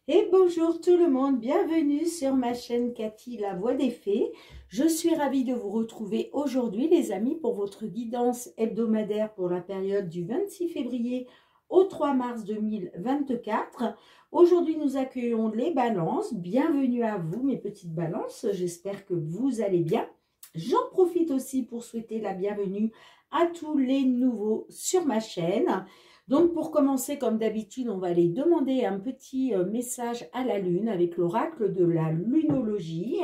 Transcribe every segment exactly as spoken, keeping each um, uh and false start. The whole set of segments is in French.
Et bonjour tout le monde, bienvenue sur ma chaîne Cathy, la voix des fées. Je suis ravie de vous retrouver aujourd'hui les amis pour votre guidance hebdomadaire pour la période du vingt-six février au trois mars deux mille vingt-quatre. Aujourd'hui nous accueillons les balances, bienvenue à vous mes petites balances, j'espère que vous allez bien. J'en profite aussi pour souhaiter la bienvenue à tous les nouveaux sur ma chaîne. Donc pour commencer, comme d'habitude, on va aller demander un petit message à la lune avec l'oracle de la lunologie.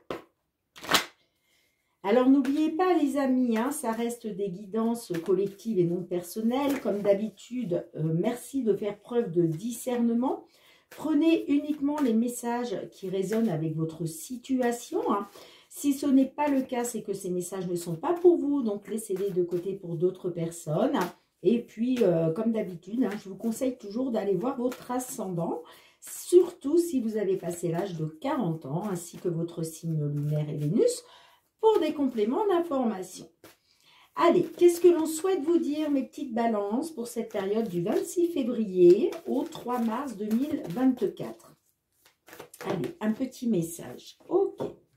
Alors n'oubliez pas les amis, hein, ça reste des guidances collectives et non personnelles. Comme d'habitude, euh, merci de faire preuve de discernement. Prenez uniquement les messages qui résonnent avec votre situation. Hein. Si ce n'est pas le cas, c'est que ces messages ne sont pas pour vous, donc laissez-les de côté pour d'autres personnes. Et puis, euh, comme d'habitude, hein, je vous conseille toujours d'aller voir votre ascendant, surtout si vous avez passé l'âge de quarante ans, ainsi que votre signe lunaire et Vénus, pour des compléments d'information. Allez, qu'est-ce que l'on souhaite vous dire, mes petites balances, pour cette période du vingt-six février au trois mars deux mille vingt-quatre? Allez, un petit message. Ok.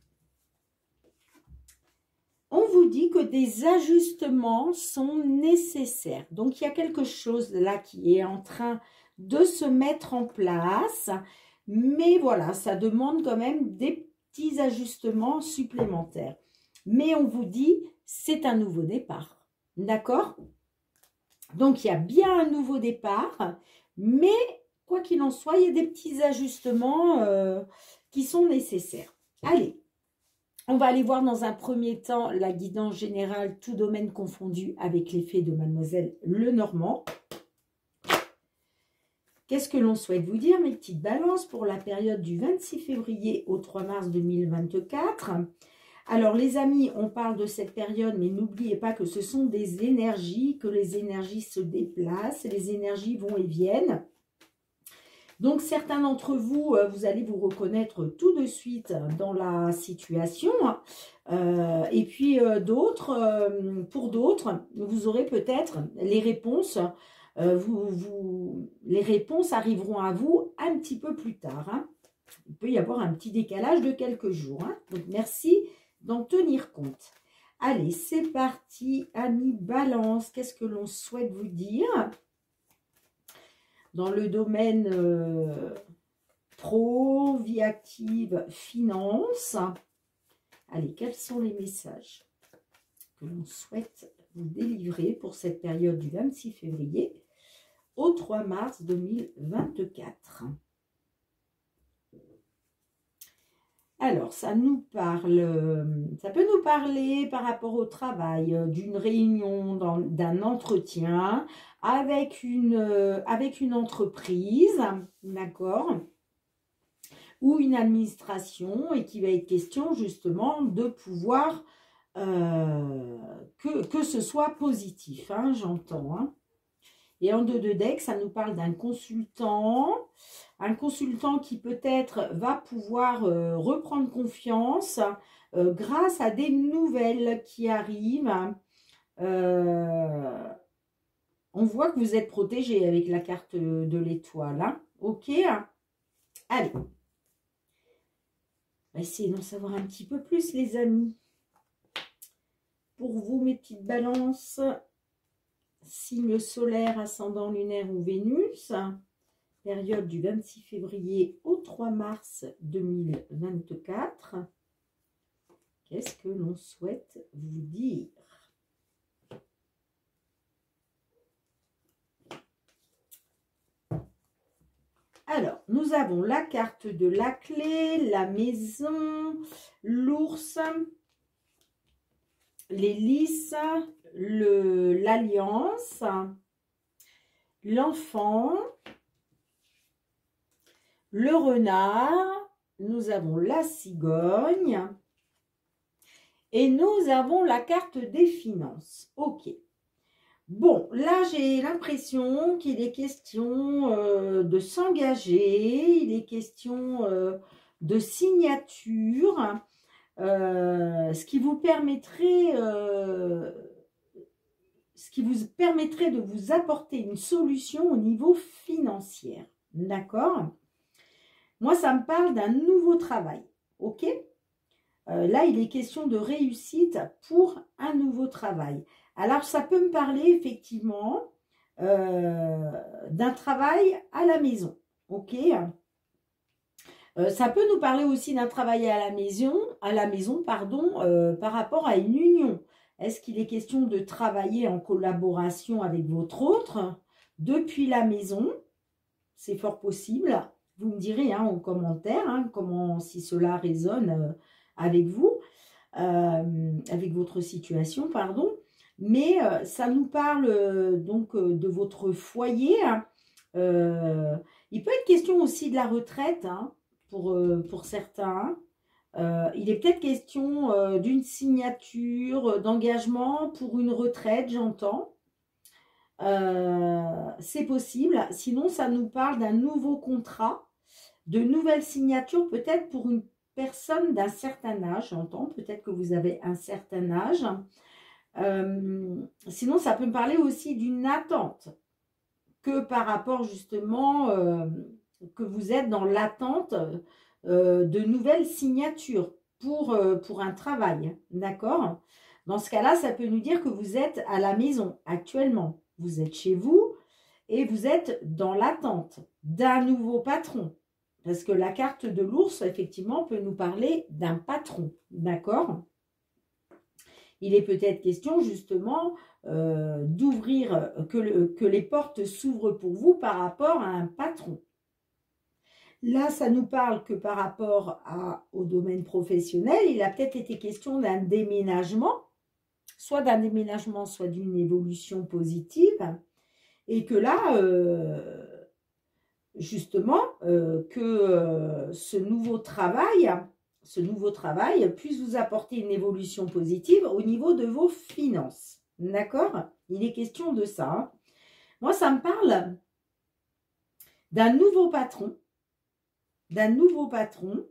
On vous dit que des ajustements sont nécessaires. Donc, il y a quelque chose là qui est en train de se mettre en place. Mais voilà, ça demande quand même des petits ajustements supplémentaires. Mais on vous dit, c'est un nouveau départ. D'accord? Donc, il y a bien un nouveau départ. Mais, quoi qu'il en soit, il y a des petits ajustements euh, qui sont nécessaires. Allez. On va aller voir dans un premier temps la guidance générale, tout domaine confondu, avec l'effet de Mademoiselle Lenormand. Qu'est-ce que l'on souhaite vous dire, mes petites balances, pour la période du vingt-six février au trois mars deux mille vingt-quatre? Alors, les amis, on parle de cette période, mais n'oubliez pas que ce sont des énergies, que les énergies se déplacent, les énergies vont et viennent. Donc, certains d'entre vous, vous allez vous reconnaître tout de suite dans la situation. Euh, et puis, euh, d'autres, euh, pour d'autres, vous aurez peut-être les réponses. Euh, vous, vous, les réponses arriveront à vous un petit peu plus tard. Hein. Il peut y avoir un petit décalage de quelques jours. Hein. Donc, merci d'en tenir compte. Allez, c'est parti, amis Balance. Qu'est-ce que l'on souhaite vous dire ? Dans le domaine euh, pro, vie active, finance. Allez, quels sont les messages que l'on souhaite vous délivrer pour cette période du vingt-six février au trois mars deux mille vingt-quatre? Alors, ça nous parle, ça peut nous parler par rapport au travail, d'une réunion, d'un entretien avec une, avec une entreprise, d'accord, ou une administration, et qui va être question justement de pouvoir euh, que, que ce soit positif, hein, j'entends. Hein. Et en deux de deck, ça nous parle d'un consultant, un consultant qui peut-être va pouvoir euh, reprendre confiance euh, grâce à des nouvelles qui arrivent. Euh, on voit que vous êtes protégé avec la carte de l'étoile. Hein. Ok. Allez. On va essayer d'en savoir un petit peu plus, les amis. Pour vous, mes petites balances. Signe solaire, ascendant lunaire ou Vénus, période du vingt-six février au trois mars deux mille vingt-quatre. Qu'est-ce que l'on souhaite vous dire? Alors, nous avons la carte de la clé, la maison, l'ours, les lys, l'alliance, l'enfant, le renard, nous avons la cigogne et nous avons la carte des finances. Ok. Bon, là j'ai l'impression qu'il est question euh, de s'engager, il est question euh, de signature. Euh, ce qui vous permettrait euh, ce qui vous permettrait de vous apporter une solution au niveau financier. D'accord? Moi, ça me parle d'un nouveau travail. Ok? euh, Là, il est question de réussite pour un nouveau travail. Alors, ça peut me parler effectivement euh, d'un travail à la maison. Ok? Euh, ça peut nous parler aussi d'un travail à la maison, à la maison, pardon, euh, par rapport à une union. Est-ce qu'il est question de travailler en collaboration avec votre autre depuis la maison? C'est fort possible. Vous me direz hein, en commentaire hein, comment si cela résonne euh, avec vous, euh, avec votre situation, pardon. Mais euh, ça nous parle euh, donc euh, de votre foyer. Euh, il peut être question aussi de la retraite. Hein, Pour, euh, pour certains. Euh, il est peut-être question euh, d'une signature, euh, d'engagement pour une retraite, j'entends. Euh, c'est possible. Sinon, ça nous parle d'un nouveau contrat, de nouvelles signatures, peut-être pour une personne d'un certain âge, j'entends. Peut-être que vous avez un certain âge. Euh, sinon, ça peut me parler aussi d'une attente que par rapport justement... Euh, que vous êtes dans l'attente euh, de nouvelles signatures pour, euh, pour un travail, d'accord? Dans ce cas-là, ça peut nous dire que vous êtes à la maison actuellement. Vous êtes chez vous et vous êtes dans l'attente d'un nouveau patron. Parce que la carte de l'ours, effectivement, peut nous parler d'un patron, d'accord? Il est peut-être question justement euh, d'ouvrir, que, le, que les portes s'ouvrent pour vous par rapport à un patron. Là, ça nous parle que par rapport à, au domaine professionnel, il a peut-être été question d'un déménagement, soit d'un déménagement, soit d'une évolution positive, et que là, euh, justement, euh, que euh, ce nouveau travail, ce nouveau travail puisse vous apporter une évolution positive au niveau de vos finances. D'accord? Il est question de ça. Hein. Moi, ça me parle d'un nouveau patron, d'un nouveau patron,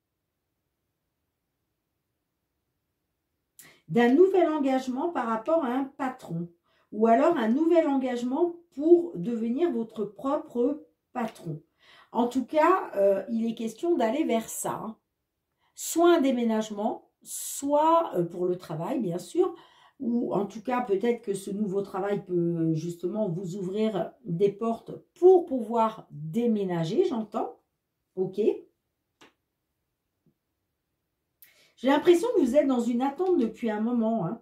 d'un nouvel engagement par rapport à un patron, ou alors un nouvel engagement pour devenir votre propre patron. En tout cas, euh, il est question d'aller vers ça. Hein. Soit un déménagement, soit euh, pour le travail, bien sûr, ou en tout cas, peut-être que ce nouveau travail peut justement vous ouvrir des portes pour pouvoir déménager, j'entends. Ok. J'ai l'impression que vous êtes dans une attente depuis un moment. Hein.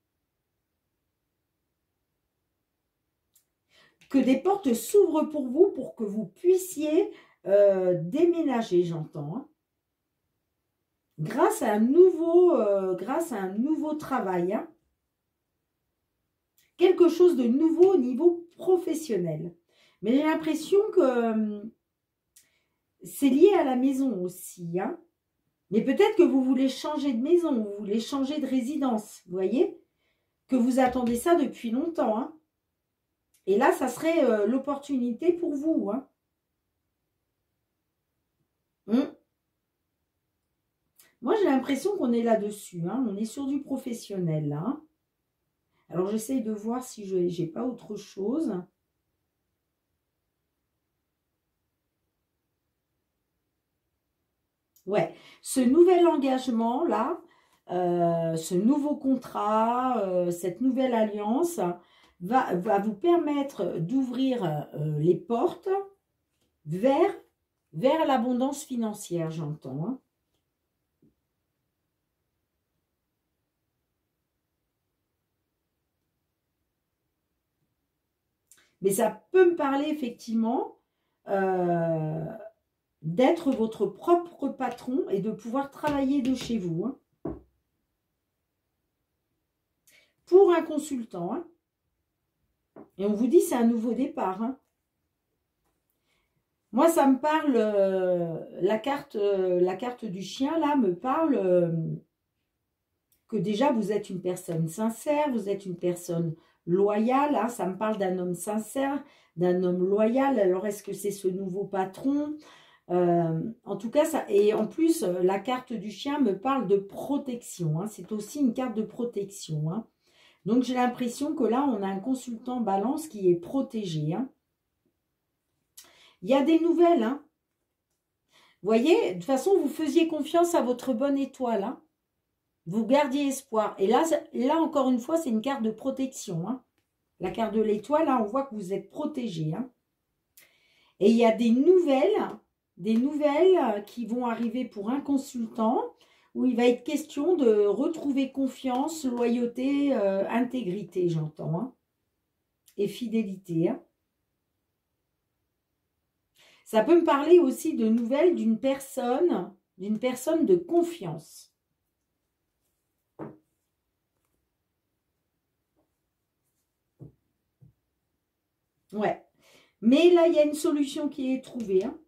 Que des portes s'ouvrent pour vous pour que vous puissiez euh, déménager, j'entends. Hein. Grâce à un nouveau, euh, grâce à un nouveau travail. Hein. Quelque chose de nouveau au niveau professionnel. Mais j'ai l'impression que euh, c'est lié à la maison aussi. Hein. Mais peut-être que vous voulez changer de maison, vous voulez changer de résidence, vous voyez? Que vous attendez ça depuis longtemps. Hein. Et là, ça serait euh, l'opportunité pour vous. Hein. Hum. Moi, j'ai l'impression qu'on est là-dessus. Hein. On est sur du professionnel. Là, hein. Alors, j'essaye de voir si je n'ai pas autre chose. Ouais, ce nouvel engagement là, euh, ce nouveau contrat, euh, cette nouvelle alliance va, va vous permettre d'ouvrir euh, les portes vers, vers l'abondance financière, j'entends. Hein. Mais ça peut me parler effectivement euh, d'être votre propre patron et de pouvoir travailler de chez vous. Hein. Pour un consultant. Hein. Et on vous dit c'est un nouveau départ. Hein. Moi, ça me parle, euh, la, carte, euh, la carte du chien, là, me parle euh, que déjà, vous êtes une personne sincère, vous êtes une personne loyale. Hein, ça me parle d'un homme sincère, d'un homme loyal. Alors, est-ce que c'est ce nouveau patron? euh, En tout cas, ça, et en plus, la carte du chien me parle de protection. Hein, c'est aussi une carte de protection. Hein. Donc, j'ai l'impression que là, on a un consultant balance qui est protégé. Hein. Il y a des nouvelles. Hein. voyez, de toute façon, vous faisiez confiance à votre bonne étoile. Hein. Vous gardiez espoir. Et là, là encore une fois, c'est une carte de protection. Hein. La carte de l'étoile, là, on voit que vous êtes protégé. Hein. Et il y a des nouvelles, des nouvelles qui vont arriver pour un consultant, où il va être question de retrouver confiance, loyauté, euh, intégrité, j'entends, hein, et fidélité. Hein. Ça peut me parler aussi de nouvelles d'une personne, d'une personne de confiance. Ouais. Mais là, il y a une solution qui est trouvée. Hein.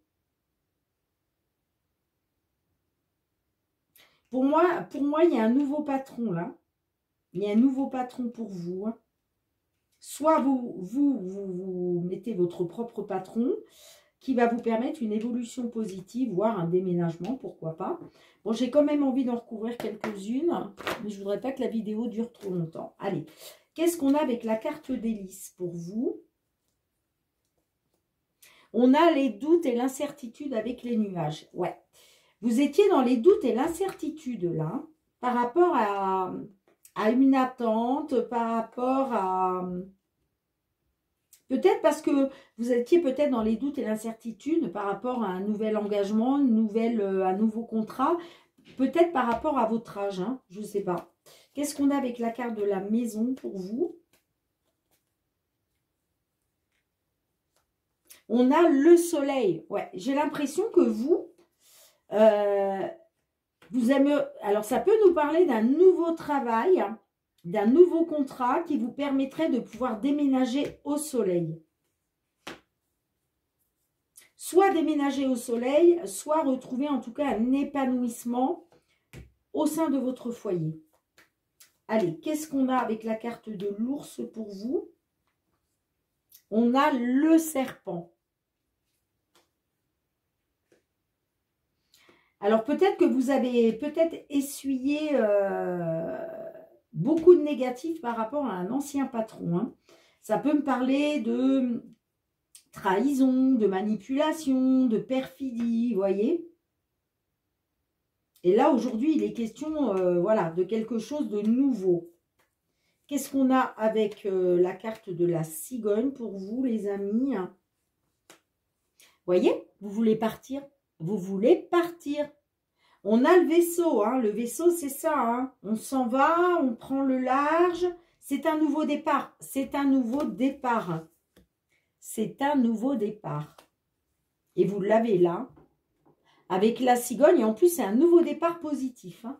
Pour moi, pour moi, il y a un nouveau patron là. Il y a un nouveau patron pour vous. Hein. Soit vous, vous, vous, vous mettez votre propre patron qui va vous permettre une évolution positive, voire un déménagement, pourquoi pas. Bon, j'ai quand même envie d'en recouvrir quelques-unes, mais je ne voudrais pas que la vidéo dure trop longtemps. Allez, qu'est-ce qu'on a avec la carte d'hélice pour vous? On a les doutes et l'incertitude avec les nuages. Ouais. Vous étiez dans les doutes et l'incertitude, là, par rapport à, à une attente, par rapport à... Peut-être parce que vous étiez peut-être dans les doutes et l'incertitude par rapport à un nouvel engagement, une nouvelle, un nouveau contrat, peut-être par rapport à votre âge, hein, je ne sais pas. Qu'est-ce qu'on a avec la carte de la maison pour vous? On a le soleil. Ouais, j'ai l'impression que vous... Euh, vous aimez, alors, ça peut nous parler d'un nouveau travail, d'un nouveau contrat qui vous permettrait de pouvoir déménager au soleil. Soit déménager au soleil, soit retrouver en tout cas un épanouissement au sein de votre foyer. Allez, qu'est-ce qu'on a avec la carte de l'ours pour vous? On a le serpent. Alors, peut-être que vous avez peut-être essuyé euh, beaucoup de négatifs par rapport à un ancien patron. Hein. Ça peut me parler de trahison, de manipulation, de perfidie, vous voyez. Et là, aujourd'hui, il est question euh, voilà, de quelque chose de nouveau. Qu'est-ce qu'on a avec euh, la carte de la cigogne pour vous, les amis? Vous voyez, vous voulez partir? Vous voulez partir. On a le vaisseau, hein. Le vaisseau, c'est ça. Hein. On s'en va, on prend le large. C'est un nouveau départ. C'est un nouveau départ. C'est un nouveau départ. Et vous l'avez là, avec la cigogne. Et en plus, c'est un nouveau départ positif. Hein.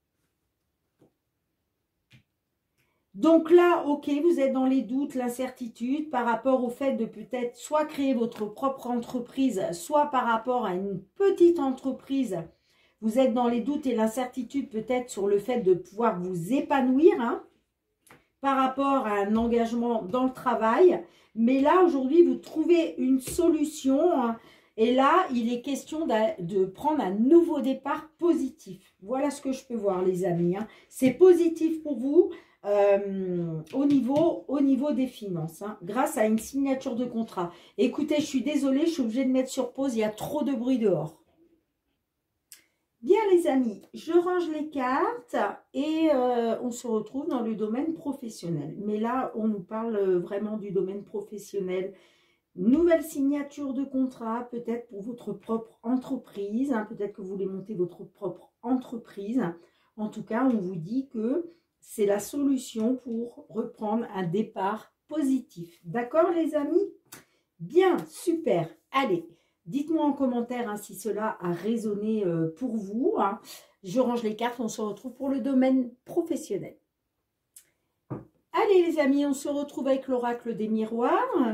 Donc là, ok, vous êtes dans les doutes, l'incertitude par rapport au fait de peut-être soit créer votre propre entreprise, soit par rapport à une petite entreprise. Vous êtes dans les doutes et l'incertitude peut-être sur le fait de pouvoir vous épanouir hein, par rapport à un engagement dans le travail. Mais là, aujourd'hui, vous trouvez une solution. Hein, et là, il est question de, de prendre un nouveau départ positif. Voilà ce que je peux voir, les amis. Hein. C'est positif pour vous. Euh, au, niveau, au niveau des finances, hein, grâce à une signature de contrat. Écoutez, je suis désolée, je suis obligée de mettre sur pause, il y a trop de bruit dehors. Bien les amis, je range les cartes et euh, on se retrouve dans le domaine professionnel. Mais là, on nous parle vraiment du domaine professionnel. Nouvelle signature de contrat, peut-être pour votre propre entreprise, hein, peut-être que vous voulez monter votre propre entreprise. En tout cas, on vous dit que c'est la solution pour reprendre un départ positif. D'accord, les amis? Bien, super. Allez, dites-moi en commentaire hein, si cela a résonné euh, pour vous. Hein. Je range les cartes, on se retrouve pour le domaine professionnel. Allez, les amis, on se retrouve avec l'oracle des miroirs.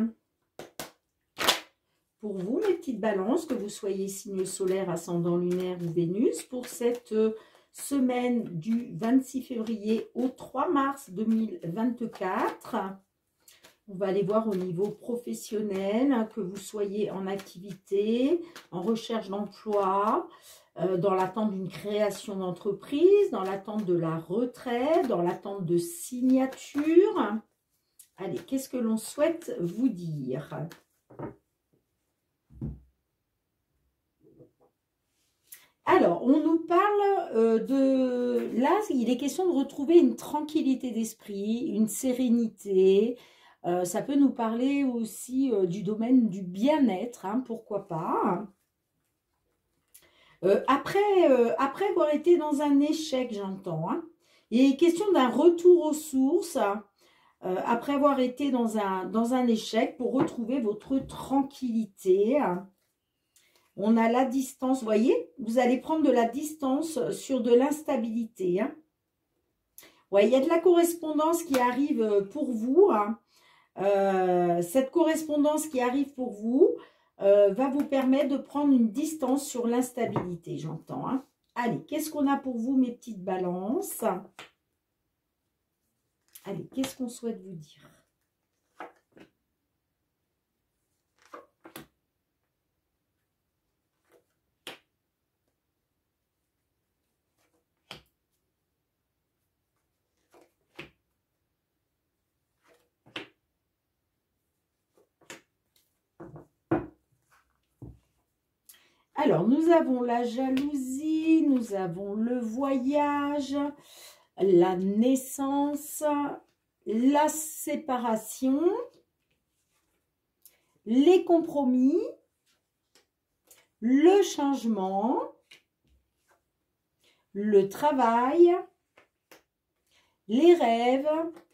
Pour vous, mes petites balances, que vous soyez signe solaire, ascendant lunaire ou Vénus, pour cette... Euh, semaine du vingt-six février au trois mars deux mille vingt-quatre. On va aller voir au niveau professionnel, hein, que vous soyez en activité, en recherche d'emploi, euh, dans l'attente d'une création d'entreprise, dans l'attente de la retraite, dans l'attente de signature. Allez, qu'est-ce que l'on souhaite vous dire ? Alors, on nous parle euh, de... Là, il est question de retrouver une tranquillité d'esprit, une sérénité. Euh, ça peut nous parler aussi euh, du domaine du bien-être, hein, pourquoi pas. Euh, après, euh, après avoir été dans un échec, j'entends, hein, il est question d'un retour aux sources, euh, après avoir été dans un, dans un échec pour retrouver votre tranquillité. On a la distance, vous voyez, vous allez prendre de la distance sur de l'instabilité. Hein. Ouais, il y a de la correspondance qui arrive pour vous. Hein. Euh, cette correspondance qui arrive pour vous euh, va vous permettre de prendre une distance sur l'instabilité, j'entends. Hein. Allez, qu'est-ce qu'on a pour vous, mes petites balances? Allez, qu'est-ce qu'on souhaite vous dire? Alors, nous avons la jalousie, nous avons le voyage, la naissance, la séparation, les compromis, le changement, le travail, les rêves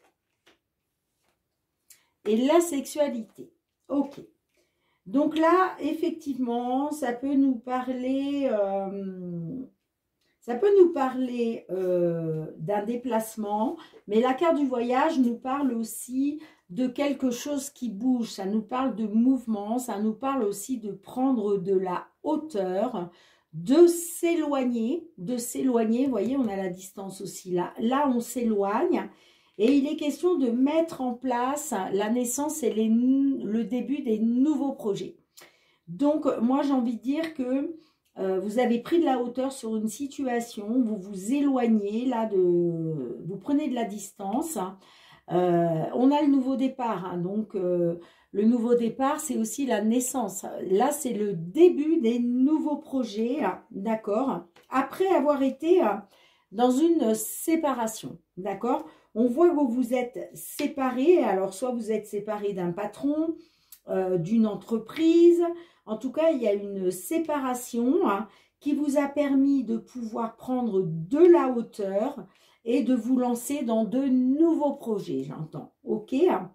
et la sexualité. Ok. Donc là, effectivement, ça peut nous parler, euh, ça peut nous parler euh, d'un déplacement, mais la carte du voyage nous parle aussi de quelque chose qui bouge, ça nous parle de mouvement, ça nous parle aussi de prendre de la hauteur, de s'éloigner, de s'éloigner, vous voyez, on a la distance aussi là, là on s'éloigne. Et il est question de mettre en place la naissance et les, le début des nouveaux projets. Donc, moi, j'ai envie de dire que euh, vous avez pris de la hauteur sur une situation, vous vous éloignez, là, de, vous prenez de la distance. Euh, on a le nouveau départ, hein, donc euh, le nouveau départ, c'est aussi la naissance. Là, c'est le début des nouveaux projets, d'accord, après avoir été dans une séparation, d'accord. On voit que vous vous êtes séparés, alors soit vous êtes séparés d'un patron, euh, d'une entreprise, en tout cas il y a une séparation hein, qui vous a permis de pouvoir prendre de la hauteur et de vous lancer dans de nouveaux projets, j'entends, ok.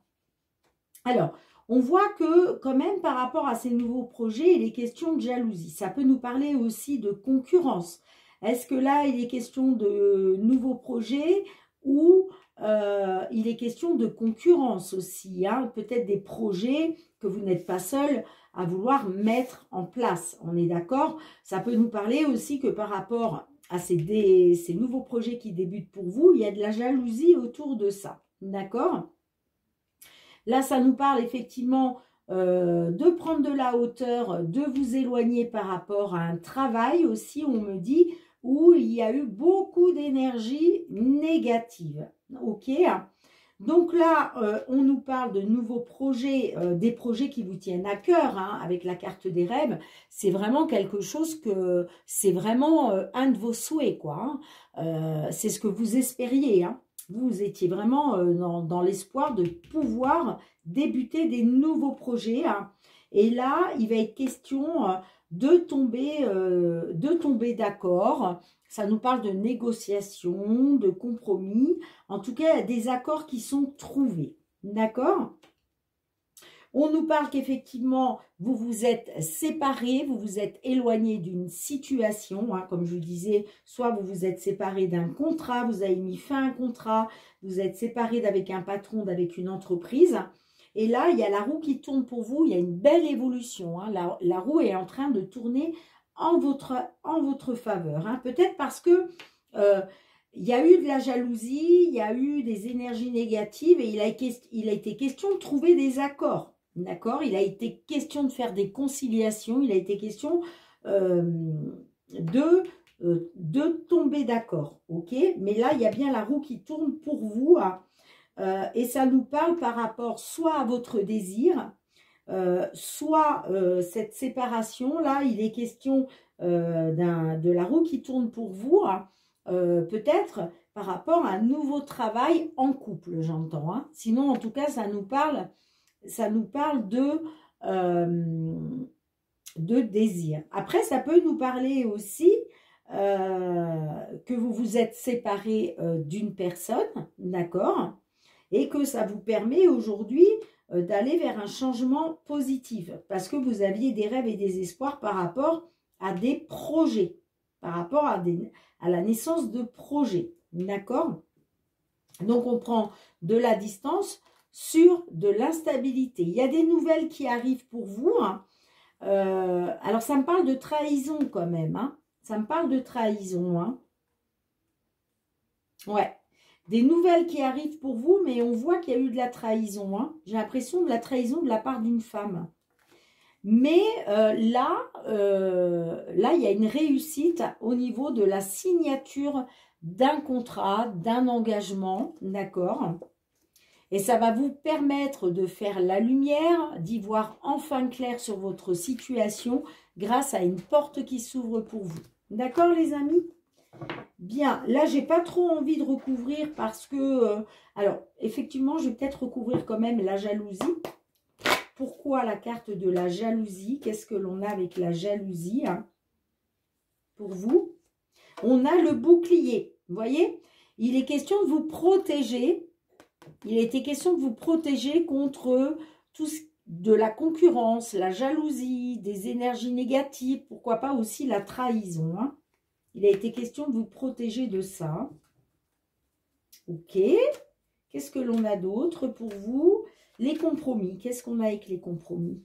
Alors, on voit que quand même par rapport à ces nouveaux projets, il est question de jalousie, ça peut nous parler aussi de concurrence. Est-ce que là il est question de nouveaux projets ou Euh, il est question de concurrence aussi, hein, peut-être des projets que vous n'êtes pas seul à vouloir mettre en place, on est d'accord? Ça peut nous parler aussi que par rapport à ces, des, ces nouveaux projets qui débutent pour vous, il y a de la jalousie autour de ça, d'accord? Là, ça nous parle effectivement euh, de prendre de la hauteur, de vous éloigner par rapport à un travail aussi, on me dit, où il y a eu beaucoup d'énergie négative. Ok, donc là, euh, on nous parle de nouveaux projets, euh, des projets qui vous tiennent à cœur, hein, avec la carte des rêves. C'est vraiment quelque chose que, c'est vraiment euh, un de vos souhaits, quoi. Hein. Euh, c'est ce que vous espériez, hein. Vous étiez vraiment euh, dans, dans l'espoir de pouvoir débuter des nouveaux projets. Hein. Et là, il va être question euh, de tomber, euh, de tomber d'accord. Ça nous parle de négociations, de compromis. En tout cas, il y a des accords qui sont trouvés. D'accord? On nous parle qu'effectivement, vous vous êtes séparés, vous vous êtes éloignés d'une situation. Hein, comme je vous disais, soit vous vous êtes séparés d'un contrat, vous avez mis fin à un contrat, vous êtes séparés d'avec un patron, d'avec une entreprise. Et là, il y a la roue qui tourne pour vous. Il y a une belle évolution. Hein, la, la roue est en train de tourner en votre, en votre faveur. Hein. Peut-être parce que euh, il y a eu de la jalousie, il y a eu des énergies négatives et il a, il a été question de trouver des accords. D'accord? Il a été question de faire des conciliations. Il a été question euh, de, euh, de tomber d'accord. Ok? Mais là, il y a bien la roue qui tourne pour vous. Hein. Euh, et ça nous parle par rapport soit à votre désir, euh, soit euh, cette séparation-là, il est question euh, d'un, de la roue qui tourne pour vous, hein, euh, peut-être par rapport à un nouveau travail en couple, j'entends. Hein. Sinon, en tout cas, ça nous parle, ça nous parle de, euh, de désir. Après, ça peut nous parler aussi euh, que vous vous êtes séparés euh, d'une personne, d'accord, et que ça vous permet aujourd'hui euh, d'aller vers un changement positif, parce que vous aviez des rêves et des espoirs par rapport à des projets, par rapport à, des, à la naissance de projets, d'accord. Donc, on prend de la distance sur de l'instabilité. Il y a des nouvelles qui arrivent pour vous, hein. Euh, alors, ça me parle de trahison quand même, hein. Ça me parle de trahison, hein. Ouais. Des nouvelles qui arrivent pour vous, mais on voit qu'il y a eu de la trahison, hein. J'ai l'impression de la trahison de la part d'une femme. Mais euh, là, euh, là, il y a une réussite au niveau de la signature d'un contrat, d'un engagement, d'accord? Et ça va vous permettre de faire la lumière, d'y voir enfin clair sur votre situation grâce à une porte qui s'ouvre pour vous. D'accord, les amis? Bien, là, j'ai pas trop envie de recouvrir parce que... Euh, alors, effectivement, je vais peut-être recouvrir quand même la jalousie. Pourquoi la carte de la jalousie? Qu'est-ce que l'on a avec la jalousie, hein, pour vous? On a le bouclier, vous voyez? Il est question de vous protéger. Il était question de vous protéger contre tout ce, de la concurrence, la jalousie, des énergies négatives, pourquoi pas aussi la trahison, hein. Il a été question de vous protéger de ça. Ok. Qu'est-ce que l'on a d'autre pour vous? Les compromis. Qu'est-ce qu'on a avec les compromis?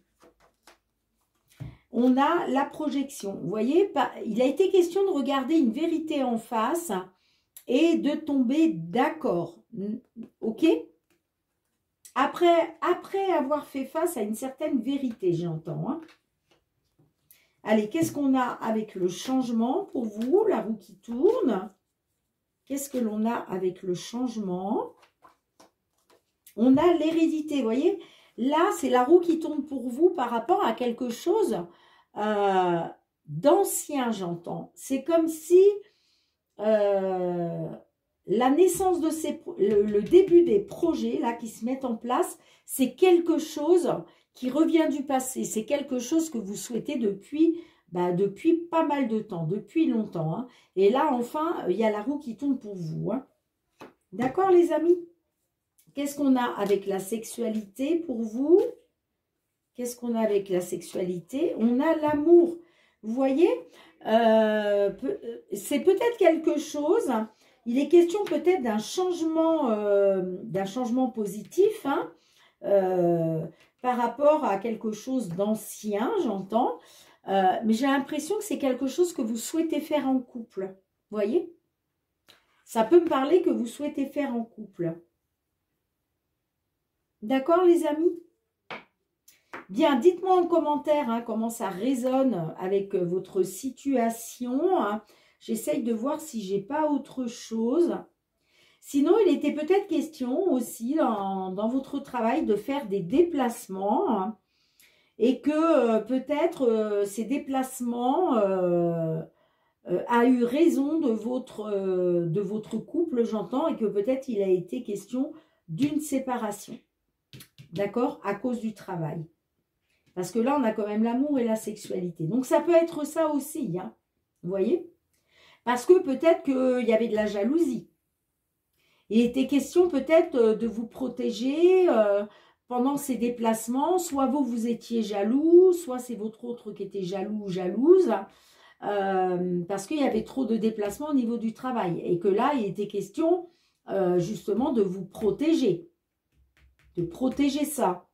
On a la projection. Vous voyez, il a été question de regarder une vérité en face et de tomber d'accord. Ok? Après, après avoir fait face à une certaine vérité, j'entends, hein. Allez, qu'est-ce qu'on a avec le changement pour vous? La roue qui tourne. Qu'est-ce que l'on a avec le changement? On a l'hérédité, vous voyez? Là, c'est la roue qui tourne pour vous par rapport à quelque chose euh, d'ancien, j'entends. C'est comme si euh, la naissance de ces... Le, le début des projets, là, qui se mettent en place, c'est quelque chose qui revient du passé. C'est quelque chose que vous souhaitez depuis, bah, depuis pas mal de temps, depuis longtemps, hein. Et là, enfin, il y a la roue qui tourne pour vous, hein. D'accord, les amis? Qu'est-ce qu'on a avec la sexualité pour vous? Qu'est-ce qu'on a avec la sexualité? On a l'amour. Vous voyez, euh, c'est peut-être quelque chose. Il est question peut-être d'un changement, euh, d'un changement positif, hein, euh, par rapport à quelque chose d'ancien, j'entends. Euh, mais j'ai l'impression que c'est quelque chose que vous souhaitez faire en couple. Vous voyez? Ça peut me parler que vous souhaitez faire en couple. D'accord, les amis? Bien, dites-moi en commentaire, hein, comment ça résonne avec votre situation, hein. J'essaye de voir si j'ai pas autre chose. Sinon, il était peut-être question aussi dans, dans votre travail de faire des déplacements, hein, et que euh, peut-être euh, ces déplacements euh, euh, a eu raison de votre, euh, de votre couple, j'entends, et que peut-être il a été question d'une séparation. D'accord? À cause du travail. Parce que là, on a quand même l'amour et la sexualité. Donc, ça peut être ça aussi, hein. Vous voyez? Parce que peut-être qu'il y avait de la jalousie. Il était question peut-être de vous protéger euh, pendant ces déplacements. Soit vous, vous étiez jaloux, soit c'est votre autre qui était jaloux ou jalouse. Euh, parce qu'il y avait trop de déplacements au niveau du travail. Et que là, il était question euh, justement de vous protéger. De protéger ça.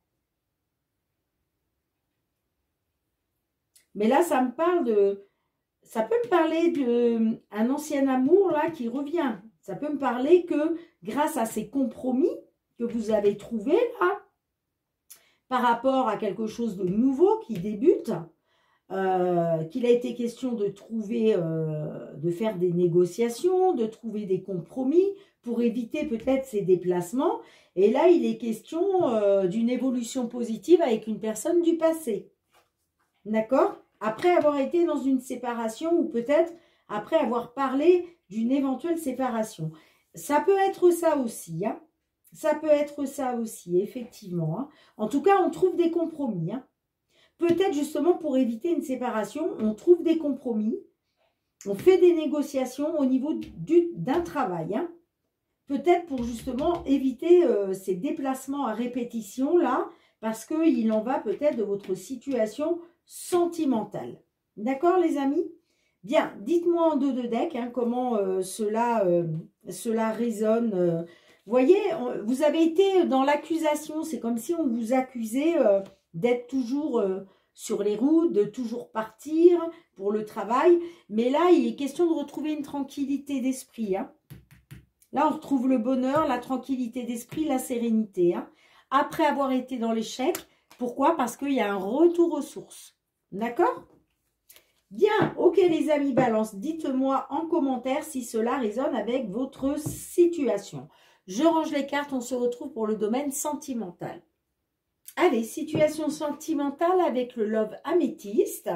Mais là, ça me parle de... Ça peut me parler d'un ancien amour là qui revient. Ça peut me parler que grâce à ces compromis que vous avez trouvés là, par rapport à quelque chose de nouveau qui débute, euh, qu'il a été question de trouver, euh, de faire des négociations, de trouver des compromis pour éviter peut-être ces déplacements. Et là, il est question euh, d'une évolution positive avec une personne du passé. D'accord? Après avoir été dans une séparation ou peut-être après avoir parlé d'une éventuelle séparation. Ça peut être ça aussi, hein. Ça peut être ça aussi, effectivement. Hein. En tout cas, on trouve des compromis. Hein. Peut-être justement pour éviter une séparation, on trouve des compromis. On fait des négociations au niveau d'un travail. Hein. Peut-être pour justement éviter euh, ces déplacements à répétition là, parce qu'il en va peut-être de votre situation sentimentale. D'accord les amis? Bien, dites-moi en dos de deck hein, comment euh, cela, euh, cela résonne. Euh. Vous voyez, on, vous avez été dans l'accusation, c'est comme si on vous accusait euh, d'être toujours euh, sur les routes, de toujours partir pour le travail. Mais là, il est question de retrouver une tranquillité d'esprit. Hein. Là, on retrouve le bonheur, la tranquillité d'esprit, la sérénité. Hein. Après avoir été dans l'échec, pourquoi? Parce qu'il y a un retour aux sources. D'accord? Bien, ok les amis balance, dites-moi en commentaire si cela résonne avec votre situation. Je range les cartes, on se retrouve pour le domaine sentimental. Allez, situation sentimentale avec le Love Améthyste.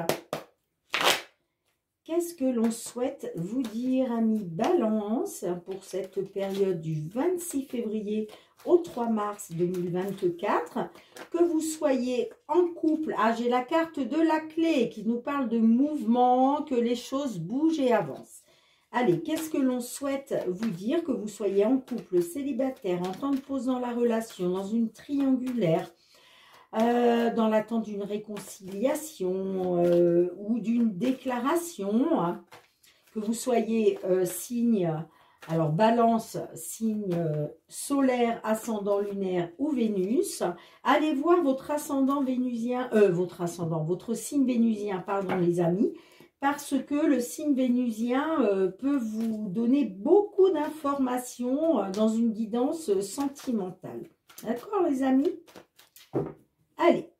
Qu'est-ce que l'on souhaite vous dire, amis balance, pour cette période du vingt-six février au trois mars deux mille vingt-quatre, que vous soyez en couple. Ah, j'ai la carte de la clé qui nous parle de mouvement, que les choses bougent et avancent. Allez, qu'est-ce que l'on souhaite vous dire, que vous soyez en couple, célibataire, en temps de pause dans la relation, dans une triangulaire, Euh, dans l'attente d'une réconciliation euh, ou d'une déclaration, hein, que vous soyez euh, signe, alors balance, signe euh, solaire, ascendant lunaire ou Vénus, allez voir votre ascendant vénusien, euh, votre ascendant, votre signe vénusien, pardon les amis, parce que le signe vénusien euh, peut vous donner beaucoup d'informations euh, dans une guidance euh, sentimentale. D'accord les amis? Allez,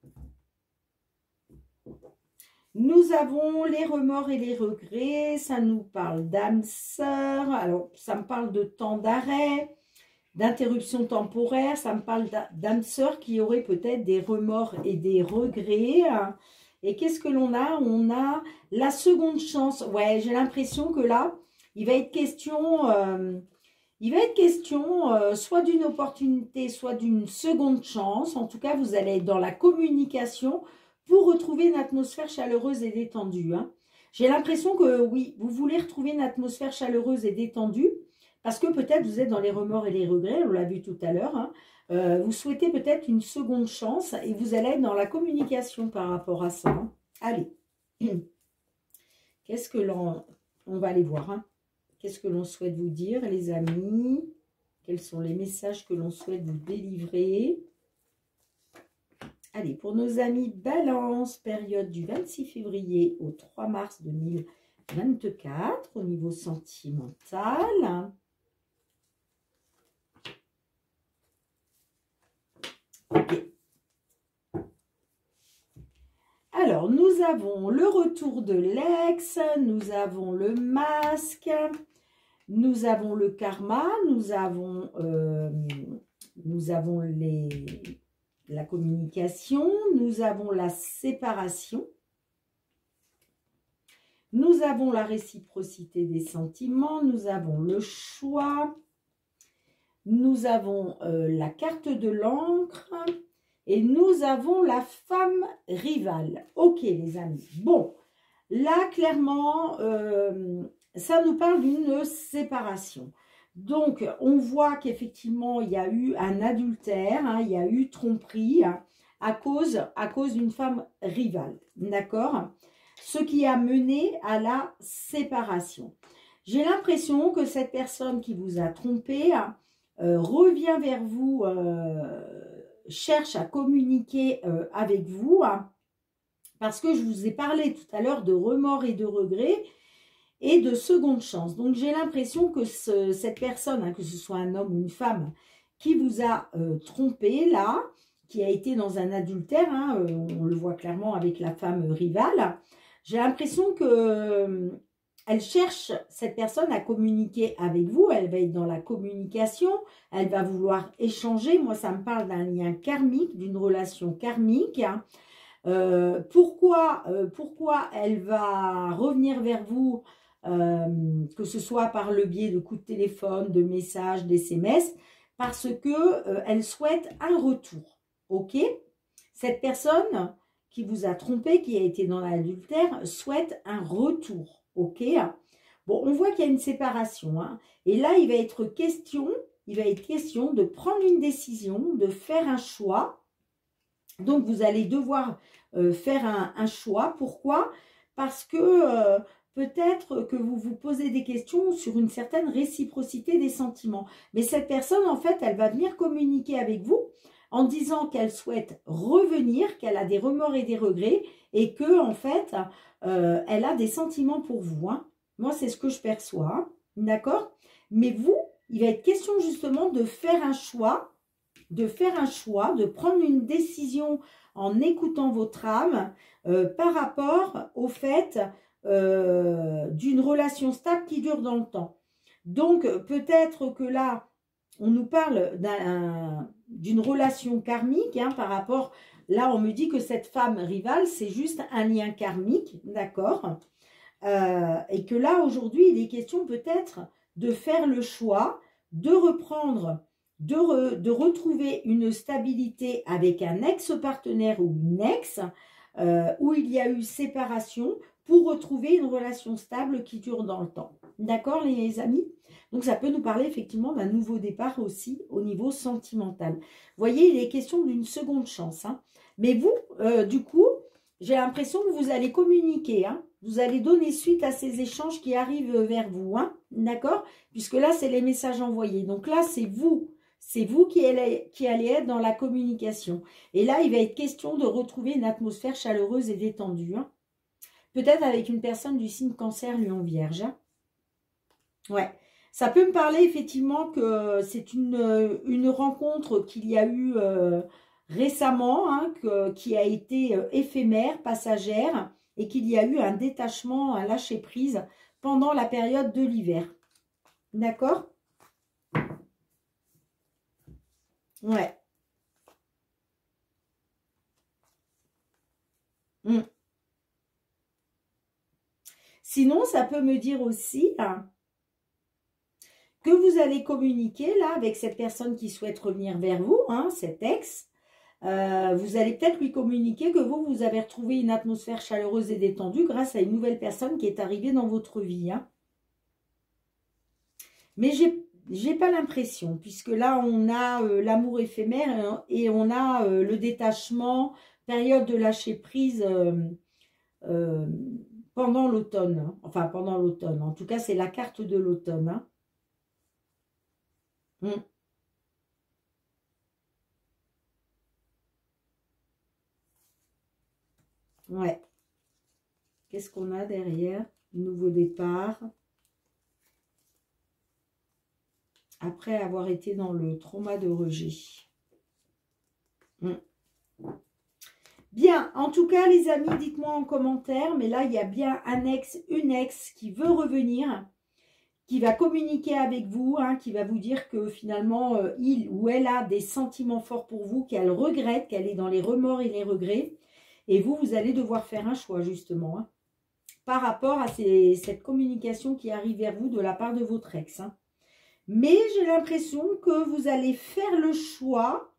nous avons les remords et les regrets, ça nous parle d'âme sœur, alors ça me parle de temps d'arrêt, d'interruption temporaire, ça me parle d'âme sœur qui aurait peut-être des remords et des regrets. Et qu'est-ce que l'on a? On a la seconde chance, ouais, j'ai l'impression que là, il va être question... Euh, Il va être question euh, soit d'une opportunité, soit d'une seconde chance. En tout cas, vous allez être dans la communication pour retrouver une atmosphère chaleureuse et détendue. Hein. J'ai l'impression que oui, vous voulez retrouver une atmosphère chaleureuse et détendue parce que peut-être vous êtes dans les remords et les regrets, on l'a vu tout à l'heure. Hein. Euh, vous souhaitez peut-être une seconde chance et vous allez être dans la communication par rapport à ça. Hein. Allez, qu'est-ce que l'on... On va aller voir, hein. Qu'est-ce que l'on souhaite vous dire, les amis? Quels sont les messages que l'on souhaite vous délivrer? Allez, pour nos amis balance, période du vingt-six février au trois mars deux mille vingt-quatre, au niveau sentimental. Ok. Alors, nous avons le retour de l'ex, nous avons le masque, nous avons le karma, nous avons, euh, nous avons les, la communication, nous avons la séparation, nous avons la réciprocité des sentiments, nous avons le choix, nous avons euh, la carte de l'encre et nous avons la femme rivale. Ok les amis, bon, là clairement... Euh, ça nous parle d'une séparation. Donc, on voit qu'effectivement, il y a eu un adultère, hein, il y a eu tromperie hein, à cause, à cause d'une femme rivale. D'accord? Ce qui a mené à la séparation. J'ai l'impression que cette personne qui vous a trompé euh, revient vers vous, euh, cherche à communiquer euh, avec vous, hein, parce que je vous ai parlé tout à l'heure de remords et de regrets, et de seconde chance. Donc, j'ai l'impression que ce, cette personne, hein, que ce soit un homme ou une femme, qui vous a euh, trompé, là, qui a été dans un adultère, hein, euh, on le voit clairement avec la femme rivale, J'ai l'impression que euh, elle cherche cette personne à communiquer avec vous. Elle va être dans la communication. Elle va vouloir échanger. Moi, ça me parle d'un lien karmique, d'une relation karmique. Hein. Euh, pourquoi, euh, pourquoi elle va revenir vers vous, euh, que ce soit par le biais de coups de téléphone, de messages, d'S M S, parce que euh, elle souhaite un retour. Ok? Cette personne qui vous a trompé, qui a été dans l'adultère, souhaite un retour. Ok? Bon, on voit qu'il y a une séparation. Hein, et là, il va être question, il va être question de prendre une décision, de faire un choix. Donc, vous allez devoir euh, faire un, un choix. Pourquoi? Parce que euh, peut-être que vous vous posez des questions sur une certaine réciprocité des sentiments. Mais cette personne, en fait, elle va venir communiquer avec vous en disant qu'elle souhaite revenir, qu'elle a des remords et des regrets et que, en fait, euh, elle a des sentiments pour vous. Hein. Moi, c'est ce que je perçois. Hein. D'accord? Mais vous, il va être question justement de faire un choix de faire un choix, de prendre une décision en écoutant votre âme euh, par rapport au fait euh, d'une relation stable qui dure dans le temps. Donc, peut-être que là, on nous parle d'une relation karmique hein, par rapport... Là, on me dit que cette femme rivale, c'est juste un lien karmique, d'accord euh, et que là, aujourd'hui, il est question peut-être de faire le choix de reprendre... De, re, de retrouver une stabilité avec un ex-partenaire ou une ex, euh, où il y a eu séparation, pour retrouver une relation stable qui dure dans le temps. D'accord, les amis? Donc, ça peut nous parler effectivement d'un nouveau départ aussi au niveau sentimental. Vous voyez, il est question d'une seconde chance. Hein. Mais vous, euh, du coup, j'ai l'impression que vous allez communiquer. Hein. Vous allez donner suite à ces échanges qui arrivent vers vous. Hein. D'accord? Puisque là, c'est les messages envoyés. Donc là, c'est vous. C'est vous qui allez, qui allez être dans la communication. Et là, il va être question de retrouver une atmosphère chaleureuse et détendue. Hein. Peut-être avec une personne du signe cancer, lion, vierge. Hein. Ouais. Ça peut me parler effectivement que c'est une, une rencontre qu'il y a eu euh, récemment, hein, que, qui a été euh, éphémère, passagère, et qu'il y a eu un détachement, un lâcher-prise pendant la période de l'hiver. D'accord ? Ouais. Mm. Sinon, ça peut me dire aussi hein, que vous allez communiquer là avec cette personne qui souhaite revenir vers vous, hein, cet ex. Euh, vous allez peut-être lui communiquer que vous, vous avez retrouvé une atmosphère chaleureuse et détendue grâce à une nouvelle personne qui est arrivée dans votre vie. Hein. Mais j'ai j'ai pas l'impression, puisque là, on a euh, l'amour éphémère et on a euh, le détachement, période de lâcher prise euh, euh, pendant l'automne. Hein. Enfin, pendant l'automne. En tout cas, c'est la carte de l'automne. Hein. Mm. Ouais. Qu'est-ce qu'on a derrière? Nouveau départ. Après avoir été dans le trauma de rejet. Mm. Bien, en tout cas, les amis, dites-moi en commentaire. Mais là, il y a bien un ex, une ex qui veut revenir, qui va communiquer avec vous, hein, qui va vous dire que finalement, euh, il ou elle a des sentiments forts pour vous, qu'elle regrette, qu'elle est dans les remords et les regrets. Et vous, vous allez devoir faire un choix, justement, hein, par rapport à ces, cette communication qui arrive vers vous de la part de votre ex. Hein. Mais j'ai l'impression que vous allez faire le choix,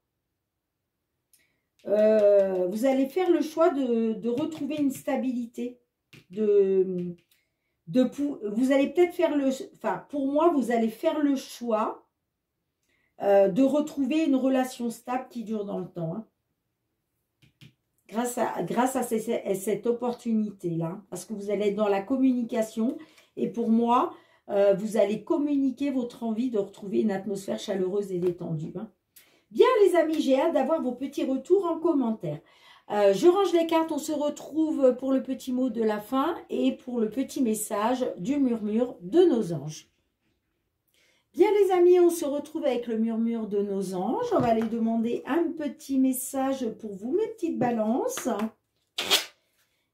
euh, vous allez faire le choix de, de retrouver une stabilité. De, de, vous allez peut-être faire le, enfin pour moi, vous allez faire le choix euh, de retrouver une relation stable qui dure dans le temps. Hein, grâce à, grâce à, ces, à cette opportunité-là. Parce que vous allez être dans la communication. Et pour moi... Euh, vous allez communiquer votre envie de retrouver une atmosphère chaleureuse et détendue. Hein. Bien les amis, j'ai hâte d'avoir vos petits retours en commentaire. Euh, je range les cartes, on se retrouve pour le petit mot de la fin et pour le petit message du murmure de nos anges. Bien les amis, on se retrouve avec le murmure de nos anges. On va aller demander un petit message pour vous, mes petites balances. Qu'est-ce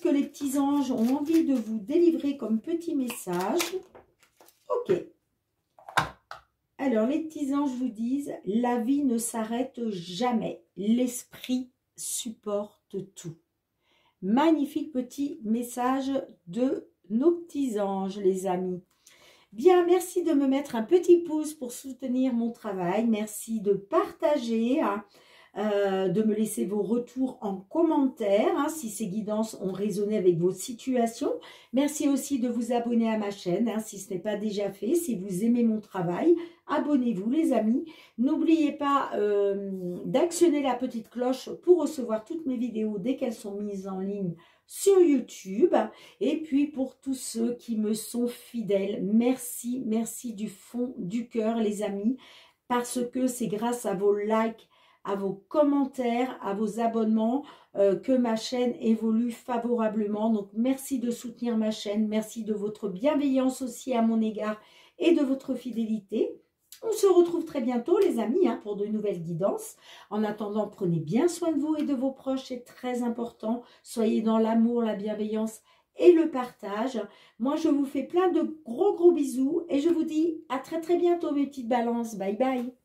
que les petits anges ont envie de vous délivrer comme petit message? Ok. Alors, les petits anges vous disent, la vie ne s'arrête jamais. L'esprit supporte tout. Magnifique petit message de nos petits anges, les amis. Bien, merci de me mettre un petit pouce pour soutenir mon travail. Merci de partager, hein, euh, de me laisser vos retours en commentaire, hein, si ces guidances ont résonné avec vos situations. Merci aussi de vous abonner à ma chaîne, hein, si ce n'est pas déjà fait. Si vous aimez mon travail, abonnez-vous les amis. N'oubliez pas euh, d'actionner la petite cloche pour recevoir toutes mes vidéos dès qu'elles sont mises en ligne sur YouTube. Et puis pour tous ceux qui me sont fidèles, merci, merci du fond du cœur les amis, parce que c'est grâce à vos likes, à vos commentaires, à vos abonnements euh, que ma chaîne évolue favorablement. Donc merci de soutenir ma chaîne, merci de votre bienveillance aussi à mon égard et de votre fidélité. On se retrouve très bientôt les amis, hein, pour de nouvelles guidances. En attendant, prenez bien soin de vous et de vos proches, c'est très important. Soyez dans l'amour, la bienveillance et le partage. Moi, je vous fais plein de gros gros bisous et je vous dis à très très bientôt mes petites balances. Bye bye.